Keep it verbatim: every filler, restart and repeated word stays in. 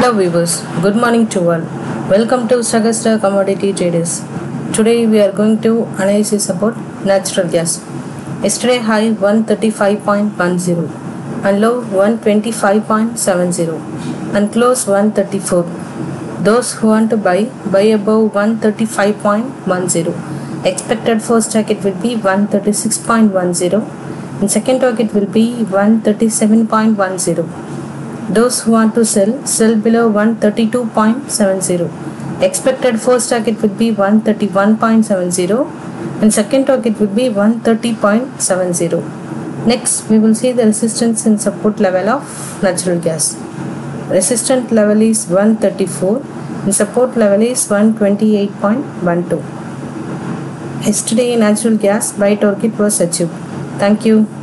Hello viewers, good morning to all. Welcome to Sagastra Commodity Traders. Today we are going to analysis about natural gas. Yesterday high one thirty-five point one zero and low one twenty-five point seven zero and close one thirty-four. Those who want to buy, buy above one thirty-five point one zero. Expected first target will be one thirty-six point one zero and second target will be one thirty-seven point one zero. Those who want to sell, sell below one thirty-two point seven zero. Expected first target would be one thirty-one point seven zero and second target would be one thirty point seven zero. Next, we will see the resistance and support level of natural gas. Resistance level is one thirty-four and support level is one twenty-eight point one two. Yesterday, natural gas buy target was achieved. Thank you.